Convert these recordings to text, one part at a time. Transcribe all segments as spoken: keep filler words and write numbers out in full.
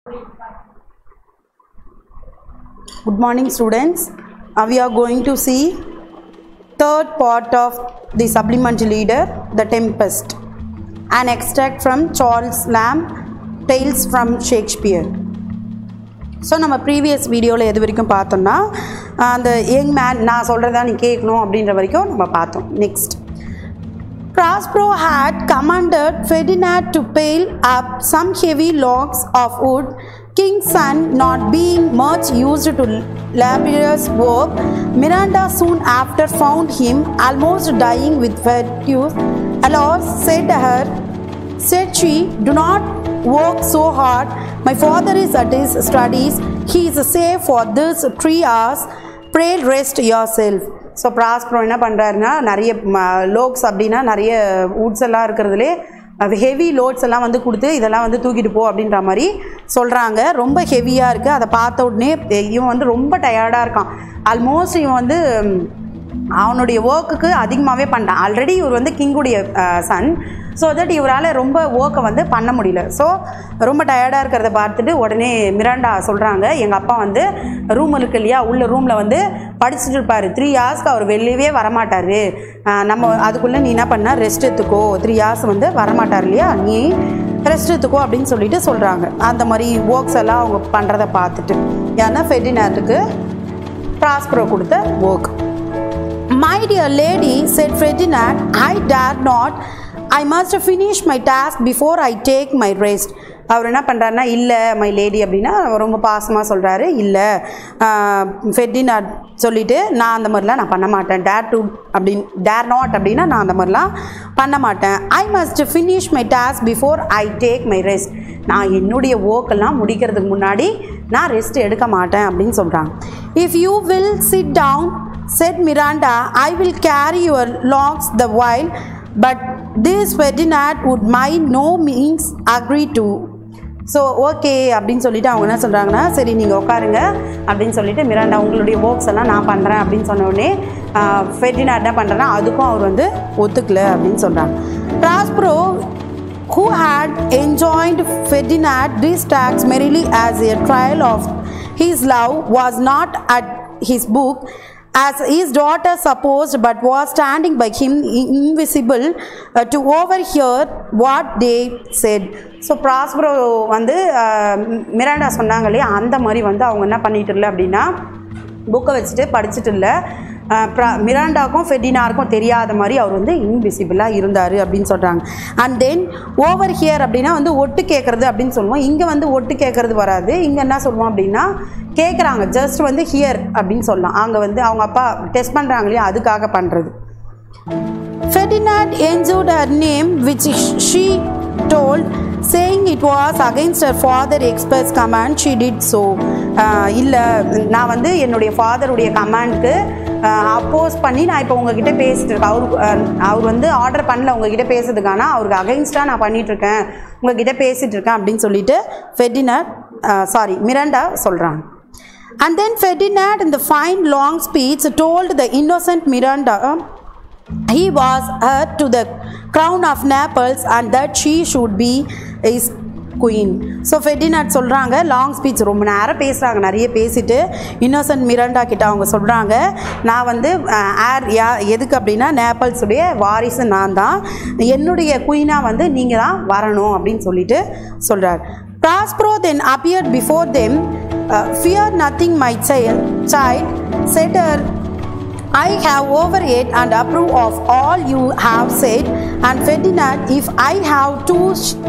Good morning students. Uh, we are going to see third part of the supplementary leader, The Tempest, an extract from Charles Lamb, Tales from Shakespeare. So நம்ம previous வீடியோவில் எது வரைக்கும் பார்த்தோம்னா அந்த young man நான் சொல்கிறதா நீ கேட்கணும் அப்படின்ற வரைக்கும் நம்ம பார்த்தோம். Next, Prospero had commanded Ferdinand to pile up some heavy logs of wood. King's son not being much used to laborious work, Miranda soon after found him almost dying with fatigue. Alas, said her, said she, do not work so hard. My father is at his studies. He is safe for this three hours. Pray rest yourself. So Prospero என்ன பண்ணுறாருன்னா, நிறைய லோக்ஸ் அப்படின்னா நிறைய Woods எல்லாம் இருக்கிறதுலே heavy loads எல்லாம் வந்து கொடுத்து இதெல்லாம் வந்து தூக்கிட்டு போ அப்படின்ற மாதிரி சொல்கிறாங்க. ரொம்ப ஹெவியாக இருக்குது. அதை பார்த்த உடனே இவன் வந்து ரொம்ப டயர்டாக இருக்கான். ஆல்மோஸ்ட் இவன் வந்து அவனுடைய ஒர்க்குக்கு அதிகமாகவே பண்ணிட்டான். ஆல்ரெடி இவர் வந்து கிங்குடைய சன். ஸோ தட் இவரால் ரொம்ப ஒர்க்கை வந்து பண்ண முடியல. ஸோ ரொம்ப டயர்டாக இருக்கிறத பார்த்துட்டு உடனே மிராண்டா சொல்கிறாங்க, எங்கள் அப்பா வந்து ரூம் இருக்கு இல்லையா, உள்ள ரூமில் வந்து படிச்சுட்டு இருப்பார். த்ரீ ஹார்ஸ்க்கு அவர் வெளியவே வரமாட்டார். நம்ம அதுக்குள்ளே நீ என்ன பண்ண, ரெஸ்ட் எடுத்துக்கோ, த்ரீ ஹார்ஸ் வந்து வரமாட்டார் இல்லையா, நீ ரெஸ்ட் எடுத்துக்கோ அப்படின்னு சொல்லிட்டு சொல்கிறாங்க. அந்த மாதிரி ஒர்க்ஸ் எல்லாம் அவங்க பண்ணுறதை பார்த்துட்டு, ஏன்னா ஃபெர்டினாண்டுக்கு ப்ராஸ்பரோ கொடுத்த work. My dear lady, said Ferdinand, I dare not. I must finish my task before I take my rest. அவர் என்ன பண்ணுறாருன்னா, இல்லை மை லேடி அப்படின்னா ரொம்ப பாசமாக சொல்கிறாரு. இல்லை ஃபெர்டினாண்ட் சொல்லிவிட்டு, நான் அந்த மாதிரிலாம் நான் பண்ண மாட்டேன். டேர் டு அப்படின் டேர் நாட் அப்படின்னா நான் அந்த மாதிரிலாம் பண்ண மாட்டேன். I must finish my task before I take my rest. நான் என்னுடைய ஒர்க்கெல்லாம் முடிக்கிறதுக்கு முன்னாடி நான் ரெஸ்ட் எடுக்க மாட்டேன் அப்படின்னு சொல்கிறாங்க. If you will sit down, said Miranda, I will carry your logs the while, but this Ferdinand would by no means agree to. So okay அப்படின்னு சொல்லிட்டு அவங்க என்ன சொல்கிறாங்கன்னா, சரி நீங்கள் உட்காருங்க அப்படின்னு சொல்லிட்டு மிராண்டா உங்களுடைய ஒர்க்ஸ் எல்லாம் நான் பண்ணுறேன் அப்படின்னு சொன்ன உடனே ஃபெர்டினாண்ட் என்ன பண்ணுறேன்னா அதுக்கும் அவர் வந்து ஒத்துக்கல அப்படின்னு சொல்கிறாங்க. Prospero, who had enjoined Ferdinand these tasks merely as a trial of his love, was not at his book as his daughter supposed, but was standing by him invisible uh, to overhear what they said. So Prospero வந்து Miranda சொன்னாங்க இல்லையா, அந்த மாதிரி வந்து அவங்க என்ன பண்ணிட்டு இல்லை அப்படின்னா புக்கை வச்சுட்டு படிச்சுட்டு இல்லை. மிராண்டாவுக்கும் ஃபெர்டினாருக்கும் தெரியாத மாதிரி அவர் வந்து இன்விசிபிளாக இருந்தார் அப்படின்னு சொல்கிறாங்க. அண்ட் தென் ஓவர் ஹியர் அப்படின்னா வந்து ஒட்டு கேட்குறது அப்படின்னு சொல்லுவோம். இங்கே வந்து ஒட்டு கேட்குறது வராது. இங்கே என்ன சொல்லுவோம் அப்படின்னா கேட்குறாங்க, ஜஸ்ட் வந்து ஹியர் அப்படின்னு சொல்லலாம். அங்கே வந்து அவங்க அப்பா டெஸ்ட் பண்ணுறாங்க இல்லையா, அதுக்காக பண்ணுறது. Ferdinand enjoyed her name which she told, saying it was against her father express command. She did so. இல்லை நான் வந்து என்னுடைய ஃபாதருடைய கமாண்டுக்கு அப்போஸ் பண்ணி நான் இப்போ உங்ககிட்ட பேசிட்டு இருக்கேன். அவரு அவர் வந்து ஆர்டர் பண்ணல உங்ககிட்ட பேசுறதுக்கான, அவருக்கு அகைன்ஸ்டாக நான் பண்ணிகிட்ருக்கேன், உங்ககிட்ட பேசிகிட்டு இருக்கேன் அப்படின்னு சொல்லிட்டு ஃபெர்டினாண்ட் சாரி மிராண்டா சொல்கிறாங்க. And then Ferdinand in the fine long speech told the innocent Miranda he was heir to the crown of Naples and that she should be his queen. So Ferdinand சொல்கிறாங்க, long speech ரொம்ப நேரம் பேசுகிறாங்க, நிறைய பேசிட்டு Innocent Miranda கிட்ட அவங்க சொல்கிறாங்க, நான் வந்து ஏர் யா எதுக்கு அப்படின்னா நேபிள்ஸுடைய வாரிசு நான் தான், என்னுடைய குயினாக வந்து நீங்கள் தான் வரணும் அப்படின்னு சொல்லிட்டு சொல்கிறார். Prospero then appeared before them. uh, fear nothing my child, child said her, I have overheard and approve of all you have said. And Ferdinand, if I have too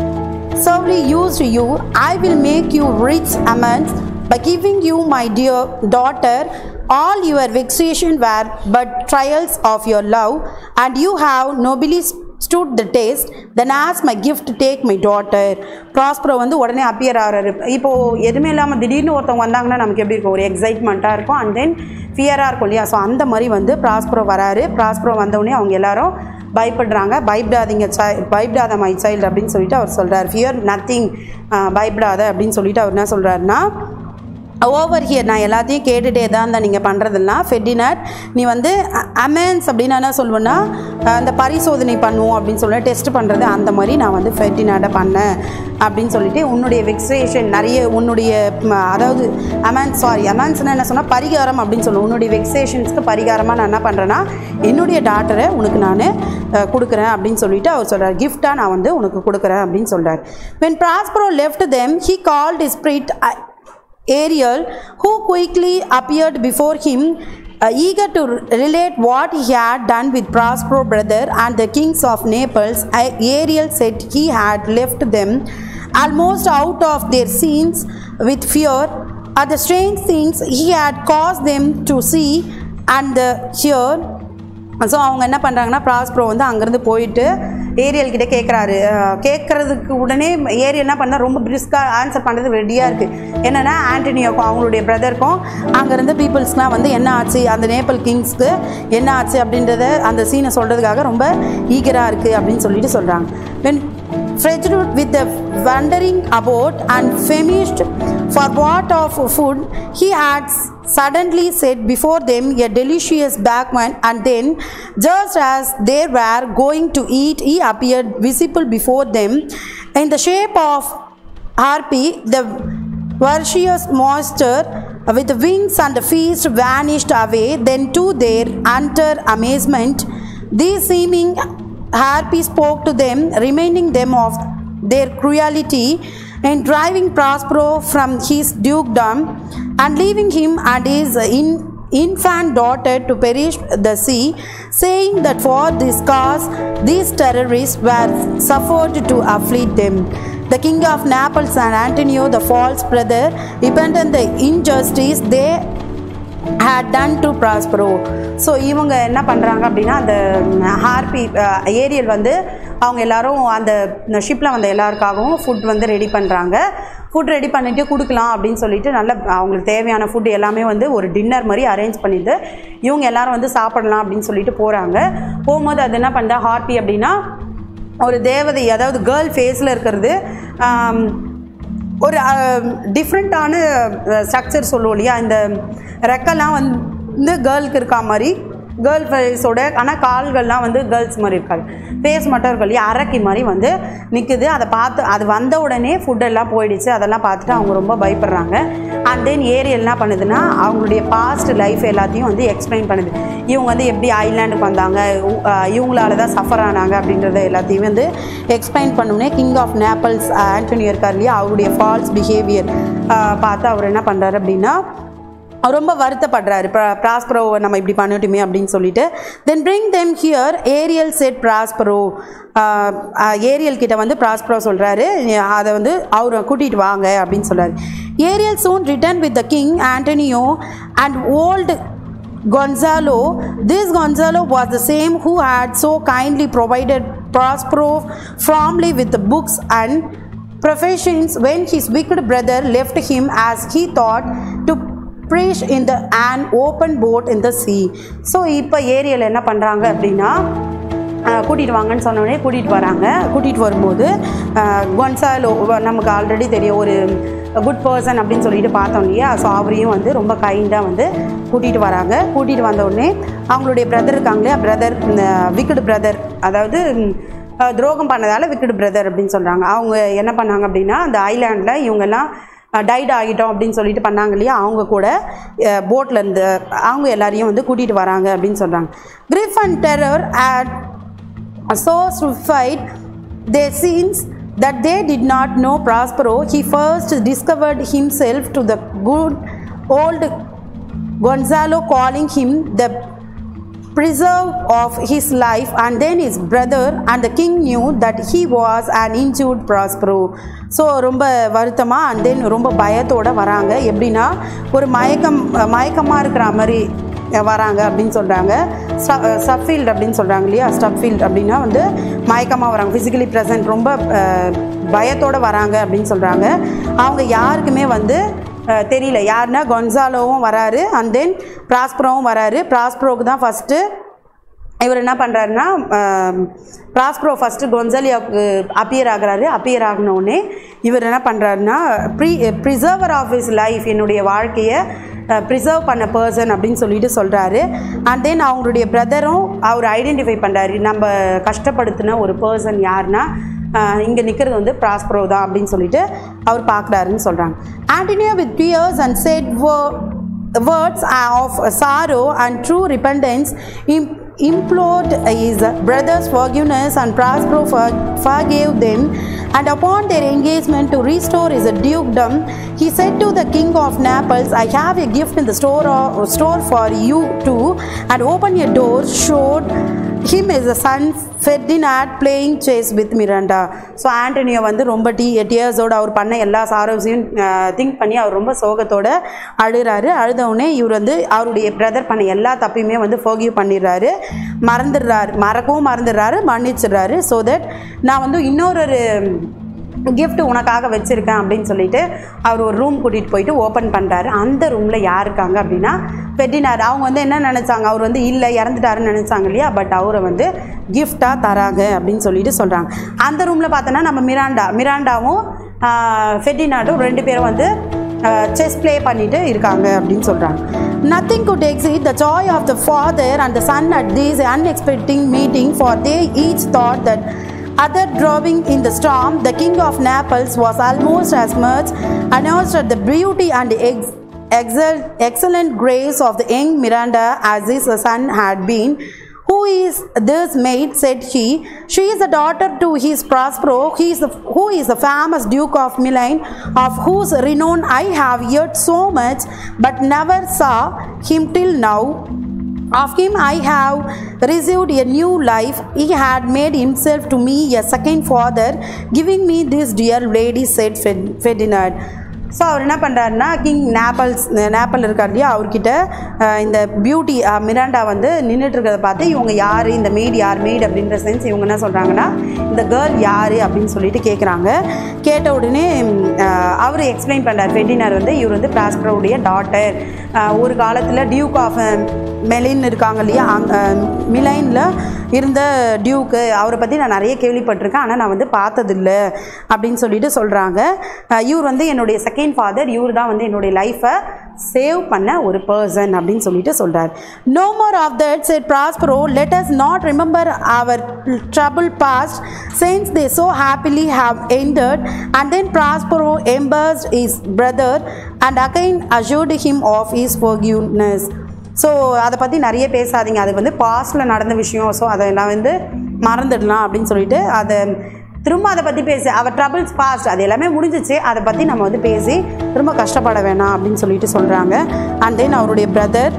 sorely used you, I will make you rich amends by giving you my dear daughter. All your vexation were but trials of your love, and you have nobly stood the test. Then as my gift take my daughter. Prospero வந்து உடனே appear ஆகிறாரு. இப்போது எதுவுமே இல்லாமல் திடீர்னு ஒருத்தவங்க வந்தாங்கன்னா நமக்கு எப்படி இருக்கும், ஒரு எக்ஸைட்மெண்ட்டாக இருக்கும், அண்ட் தென் ஃபியராக இருக்கும் இல்லையா. ஸோ அந்த மாதிரி வந்து ப்ராஸ்பரோ வராரு. ப்ராஸ்பரோ வந்தவுடனே அவங்க எல்லாரும் பயப்படுறாங்க. பயப்படாதீங்க சை பயப்படாத மை சைல்டு அப்படின்னு சொல்லிட்டு அவர் சொல்கிறார். ஃபியர் நத்திங், பயப்படாத அப்படின்னு சொல்லிட்டு அவர் என்ன சொல்கிறாருன்னா, ஓவர் ஹியர் நான் எல்லாத்தையும் கேட்டுகிட்டே தான் இருந்தேன் நீங்கள் பண்ணுறதெல்லாம். ஃபெர்டினாண்ட் நீ வந்து அமென்ஸ் அப்படின்னு என்ன சொல்லுவேன்னா அந்த பரிசோதனை பண்ணுவோம் அப்படின்னு சொல்லி டெஸ்ட் பண்ணுறது அந்த மாதிரி நான் வந்து ஃபெர்டினாண்டை பண்ணேன் அப்படின்னு சொல்லிட்டு உன்னுடைய வெக்ஸேஷன் நிறைய உன்னுடைய அதாவது அமென்ஸ் சாரி அமென்ஸ்னால் என்ன சொன்னால் பரிகாரம் அப்படின்னு சொல்லுவேன். உன்னுடைய வெக்ஸேஷன்ஸ்க்கு பரிகாரமாக நான் என்ன பண்ணுறேன்னா என்னுடைய டாட்டரை உனக்கு நான் கொடுக்குறேன் அப்படின்னு சொல்லிட்டு அவர் சொல்கிறார். கிஃப்டாக நான் வந்து உனக்கு கொடுக்குறேன் அப்படின்னு சொல்கிறார். when Prospero left them he called his spirit Ariel, who quickly appeared before him, uh, eager to relate what he had done with Prospero's brother and the kings of Naples. Ariel said he had left them almost out of their scenes with fear at the strange things he had caused them to see and uh, hear. So அவங்க என்ன பண்ணுறாங்கன்னா ப்ராஸ்ப்ரோ வந்து அங்கேருந்து போயிட்டு ஏரியல்கிட்ட கேட்குறாரு. கேட்குறதுக்கு உடனே Ariel என்ன பண்ணால் ரொம்ப பிரிஸ்காக ஆன்சர் பண்ணுறது ரெடியாக இருக்குது. என்னென்னா ஆண்டனியோக்கும் அவங்களுடைய பிரதருக்கும் அங்கேருந்து பீப்புள்ஸ்லாம் வந்து என்ன ஆச்சு அந்த நேபாள் கிங்ஸ்க்கு என்ன ஆச்சு அப்படின்றத அந்த சீனை சொல்கிறதுக்காக ரொம்ப ஈகராக இருக்குது அப்படின்னு சொல்லிட்டு சொல்கிறாங்க. When Fretted with the wandering about and famished for what of food, he had suddenly set before them a delicious banquet, and then, just as they were going to eat, he appeared visible before them in the shape of Harpy, the virtuous monster with the wings and the feast vanished away. Then, to their utter amazement, these seeming Harpy spoke to them, reminding them of their cruelty in driving Prospero from his dukedom and leaving him and his in, infant daughter to perish the sea, saying that for this cause these terrorists were suffered to afflict them. The king of Naples and Antonio, the false brother, repented the injustice they had done to Prospero. So இவங்க என்ன பண்ணுறாங்க அப்படின்னா அந்த harpy Ariel வந்து அவங்க எல்லோரும் அந்த ஷிப்பில் வந்த எல்லாருக்காகவும் ஃபுட் வந்து ரெடி பண்ணுறாங்க. ஃபுட் ரெடி பண்ணிவிட்டு கொடுக்கலாம் அப்படின்னு சொல்லிட்டு நல்ல அவங்களுக்கு தேவையான ஃபுட் எல்லாமே வந்து ஒரு டின்னர் மாதிரி அரேஞ்ச் பண்ணிவிட்டு இவங்க எல்லோரும் வந்து சாப்பிடலாம் அப்படின்னு சொல்லிட்டு போகிறாங்க. போகும்போது அது என்ன பண்ணுறா ஹார்பி அப்படின்னா ஒரு தேவதை அதாவது கேர்ள் ஃபேஸில் இருக்கிறது ஒரு டிஃப்ரெண்ட்டான ஸ்ட்ரக்சர் சொல்லுவோம் இல்லையா. இந்த ரெக்கெல்லாம் வந்து கேர்ளுக்கு இருக்கா மாதிரி கேர்ள் ஃபேஸோட ஆனால் கால்கள்லாம் வந்து கேர்ள்ஸ் மாதிரி இருக்காது. ஃபேஸ் மட்டும் இருக்கும் இல்லையா அரக்கி மாதிரி வந்து நிற்குது. அதை பார்த்து அது வந்த உடனே ஃபுட்டெல்லாம் போயிடுச்சு. அதெல்லாம் பார்த்துட்டு அவங்க ரொம்ப பயப்படுறாங்க. அண்ட் தென் ஏரியல் என்ன பண்ணுதுன்னா அவங்களுடைய பாஸ்ட் லைஃப் எல்லாத்தையும் வந்து எக்ஸ்பிளைன் பண்ணுது. இவங்க வந்து எப்படி ஐலாண்டுக்கு வந்தாங்க, இவங்களால தான் சஃபர் ஆனாங்க அப்படின்றத எல்லாத்தையும் வந்து எக்ஸ்பிளைன் பண்ணோன்னே கிங் ஆஃப் நேபிள்ஸ் ஆண்டனியோ இருக்கார் இல்லையா அவருடைய ஃபால்ஸ் பிஹேவியர் பார்த்து அவர் என்ன பண்ணுறாரு அப்படின்னா ரொம்ப வருத்தப்படுறாரு. ப்ராஸ்பரோ நம்ம இப்படி பண்ணிட்டுமே அப்படின்னு சொல்லிட்டு. Then bring them here Ariel said Prospero Ariel கிட்ட வந்து ப்ராஸ்பரோ சொல்கிறாரு அதை வந்து அவரை கூட்டிகிட்டு வாங்க அப்படின்னு சொல்கிறாரு. Ariel soon return with the king Antonio and old Gonzalo. This Gonzalo was the same who had so kindly provided Prospero firmly with the books and professions when his wicked brother left him as he thought to preach in the an open boat in the sea. So இப்போ Ariel என்ன பண்ணுறாங்க அப்படின்னா கூட்டிகிட்டு வாங்கன்னு சொன்னோடனே கூட்டிகிட்டு வராங்க. கூட்டிகிட்டு வரும்போது கொன்சாலோ நமக்கு ஆல்ரெடி தெரியும் ஒரு குட் பர்சன் அப்படின்னு சொல்லிட்டு பார்த்தோம் இல்லையா. ஸோ அவரையும் வந்து ரொம்ப கைண்டாக வந்து கூட்டிகிட்டு வராங்க. கூட்டிகிட்டு வந்தோடனே அவங்களுடைய பிரதர் இருக்காங்க இல்லையா பிரதர் விக்கெட் பிரதர் அதாவது துரோகம் பண்ணதால் விக்கெட் பிரதர் அப்படின்னு சொல்கிறாங்க. அவங்க என்ன பண்ணாங்க அப்படின்னா அந்த ஐலாண்டில் இவங்கெல்லாம் டைட் ஆகிட்டோம் அப்படின்னு சொல்லிட்டு பண்ணாங்க இல்லையா அவங்க கூட போட்டில் இருந்து அவங்க எல்லாரையும் வந்து கூட்டிகிட்டு வராங்க அப்படின்னு சொல்கிறாங்க. Grief and terror at so terrified their scenes that they did not know Prospero. He first discovered himself to the good old Gonzalo, calling him the preserve of his life, and then his brother and the king knew that he was an injured Prospero. So ரொம்ப வருத்தமாக and then ரொம்ப பயத்தோடு வராங்க. எப்படின்னா ஒரு மயக்கம் மயக்கமாக இருக்கிற மாதிரி வராங்க அப்படின்னு சொல்கிறாங்க. ஸ்டப்ஃபீல்ட் அப்படின்னு சொல்கிறாங்க இல்லையா. ஸ்டப்ஃபீல்ட் அப்படின்னா வந்து மயக்கமாக வராங்க, ஃபிசிக்கலி ப்ரெசன்ட், ரொம்ப பயத்தோடு வராங்க அப்படின்னு சொல்கிறாங்க. அவங்க யாருக்குமே வந்து தெரியல யாருன்னா கொன்சாலோவும் வராரு அண்ட் தென் ப்ராஸ்பரோவும் வராரு. ப்ராஸ்பரோவுக்கு தான் ஃபஸ்ட்டு இவர் என்ன பண்ணுறாருன்னா ப்ராஸ்பரோ ஃபஸ்ட்டு கொன்சாலியாவுக்கு அப்பியர் ஆகிறாரு. அப்பியர் ஆகினோடனே இவர் என்ன பண்ணுறாருன்னா pre preserver of his life, என்னுடைய வாழ்க்கையை ப்ரிசர்வ் பண்ண பர்சன் அப்படின்னு சொல்லிட்டு சொல்கிறாரு. அண்ட் தென் அவங்களுடைய பிரதரும் அவர் ஐடென்டிஃபை பண்ணுறாரு, நம்ம கஷ்டப்படுத்தின ஒரு பர்சன் யாருன்னா இங்கே நிற்கிறது வந்து ப்ராஸ்பரோ தான் அப்படின்னு சொல்லிட்டு அவர் பார்க்குறாருன்னு சொல்கிறாங்க. Antonio with tears and said words of sorrow and true repentance implored his brother's forgiveness, and Prospero forgave them, and upon their engagement to restore his dukedom, he said to the king of Naples, I have a gift in the store, of, store for you too, and open your door, showed him as a son Ferdinand playing chess with Miranda. So Antonio வந்து ரொம்ப D டியர்ஸோடு அவர் பண்ண எல்லா சாரோஸையும் think பண்ணி அவர் ரொம்ப சோகத்தோடு அழுகிறாரு. அழுதவுடனே இவர் வந்து அவருடைய brother பண்ண எல்லா தப்பையுமே வந்து ஃபோர்கிவ் பண்ணிடுறாரு, மறந்துடுறாரு, மறக்கவும் மறந்துடுறாரு, மன்னிச்சிடுறாரு. ஸோ தட் நான் வந்து இன்னொரு கிஃப்ட் உனக்காக வச்சுருக்கேன் அப்படின்னு சொல்லிட்டு அவர் ஒரு ரூம் கூட்டிகிட்டு போயிட்டு ஓப்பன் பண்ணுறாரு. அந்த ரூமில் யார் இருக்காங்க அப்படின்னா ஃபெர்டினாண்ட். அவங்க வந்து என்ன நினச்சாங்க, அவர் வந்து இல்லை இறந்துட்டாருன்னு நினச்சாங்க இல்லையா, பட் அவரை வந்து கிஃப்டாக தராங்க அப்படின்னு சொல்லிட்டு சொல்கிறாங்க. அந்த ரூமில் பார்த்தோன்னா நம்ம மிராண்டா மிராண்டாவும் ஃபெர்டினாண்டும் ரெண்டு பேரும் வந்து செஸ் ப்ளே பண்ணிட்டு இருக்காங்க அப்படின்னு சொல்கிறாங்க. Nothing could exceed the joy of the father and the son at this unexpected meeting, for they each thought that other drawing in the storm, the king of Naples was almost as much announced at the beauty and ex- excel- excellent grace of the young Miranda as his son had been. Who is this maid, said he. She is the daughter to his Prospero, he is the, who is the famous Duke of Milan, of whose renown I have heard so much, but never saw him till now. Of him I have received a new life. He had made himself to me a second father, giving me this dear lady, said Ferdinand. So அவர் என்ன பண்ணுறாருன்னா king Naples நேப்பல் இருக்கார் இல்லையா, அவர்கிட்ட இந்த beauty Miranda வந்து நின்றுட்டுருக்கிறத பார்த்து இவங்க யார், இந்த மெய்டு யார், மெய்டு அப்படின்ற சென்ஸ் இவங்க என்ன சொல்கிறாங்கன்னா இந்த கேர்ள் யார் அப்படின்னு சொல்லிட்டு கேட்குறாங்க. கேட்ட உடனே அவர் எக்ஸ்பிளைன் பண்ணுறார். ஃபெர்டினாண்ட் வந்து இவர் வந்து ப்ராஸ்பரோடைய டாட்டர், ஒரு காலத்தில் டியூக் ஆஃப் மெலின் இருக்காங்க இல்லையா, அங்கே மிலைனில் இருந்த டியூக்கு, அவரை பற்றி நான் நிறைய கேள்விப்பட்டிருக்கேன், ஆனால் நான் வந்து பார்த்ததில்லை அப்படின்னு சொல்லிட்டு சொல்கிறாங்க. இவர் வந்து என்னுடைய செகண்ட் ஃபாதர், இவர் தான் வந்து என்னுடைய லைஃப்பை சேவ் பண்ண ஒரு பர்சன் அப்படின்னு சொல்லிட்டு சொல்கிறார். No more of that, said Prospero, let us not remember our troubled past, since they so happily have ended. And then Prospero embraced his brother and again assured him of his forgiveness. So அதை பற்றி நிறைய பேசாதீங்க, அது வந்து பாஸ்டில் நடந்த விஷயம், so அதெல்லாம் வந்து மறந்துடலாம் அப்படின்னு சொல்லிட்டு அதை திரும்ப அதை பற்றி பேசி அவர் ட்ரபிள்ஸ் பாஸ்ட் அது எல்லாமே முடிஞ்சிச்சு, அதை பற்றி நம்ம வந்து பேசி திரும்ப கஷ்டப்பட வேணாம் அப்படின்னு சொல்லிட்டு சொல்கிறாங்க. அண்ட் தென் அவருடைய பிரதர்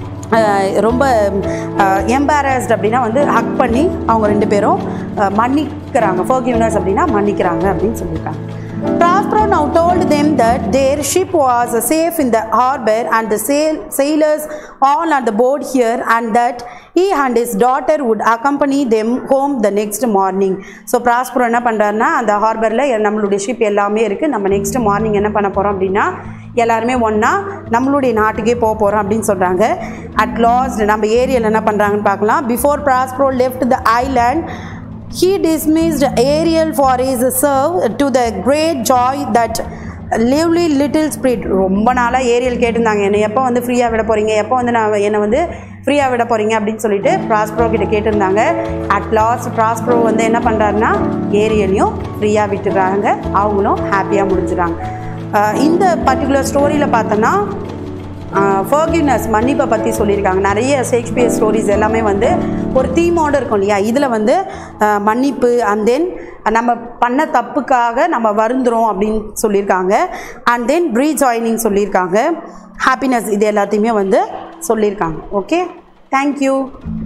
ரொம்ப எம்பாரஸ்ட் அப்படின்னா வந்து ஹக் பண்ணி அவங்க ரெண்டு பேரும் மன்னிக்கிறாங்க. ஃபர்கிவ்னஸ் அப்படின்னா மன்னிக்கிறாங்க அப்படின்னு சொல்லியிருக்காங்க. Prospero now told them that their ship was safe in the harbor and the sail sailors all on the board here, and that he and his daughter would accompany them home the next morning. So Prospero என்ன பண்ணுறாருன்னா அந்த ஹார்பரில் நம்மளுடைய ship எல்லாமே இருக்குது, நம்ம next morning என்ன பண்ண போகிறோம் அப்படின்னா எல்லாருமே ஒன்றா நம்மளுடைய நாட்டுக்கே போக போகிறோம் அப்படின்னு சொல்கிறாங்க. அட் லாஸ்ட் நம்ம ஏரியாவில் என்ன பண்ணுறாங்கன்னு பார்க்கலாம். Before Prospero left the island, he dismissed Ariel for his serve, to the great joy that lively little spirit. ரொம்ப நாளாக ஏரியல் கேட்டிருந்தாங்க, என்னை எப்போ வந்து ஃப்ரீயாக விட போகிறீங்க, எப்போ வந்து நான் என்னை வந்து ஃப்ரீயாக விட போகிறீங்க அப்படின்னு சொல்லிட்டு ப்ராஸ்பரோ கிட்ட கேட்டிருந்தாங்க. அட் லாஸ்ட் ப்ராஸ்பரோ வந்து என்ன பண்ணுறாருன்னா ஏரியலையும் ஃப்ரீயாக விட்டுறாங்க, அவங்களும் ஹாப்பியாக முடிஞ்சுறாங்க. இந்த பர்டிகுலர் ஸ்டோரியில் பார்த்தோன்னா ஃபர்கிவ்னஸ் மன்னிப்பை பற்றி சொல்லியிருக்காங்க. நிறைய ஷேக்ஸ்பியர் ஸ்டோரிஸ் எல்லாமே வந்து ஒரு தீமோடு இருக்கும் இல்லையா, இதில் வந்து மன்னிப்பு அண்ட் தென் நம்ம பண்ண தப்புக்காக நம்ம வருந்துறோம் அப்படின்னு சொல்லியிருக்காங்க. அண்ட் தென் ரீஜாயினிங் சொல்லியிருக்காங்க, ஹாப்பினஸ், இது எல்லாத்தையுமே வந்து சொல்லியிருக்காங்க. Okay, thank you.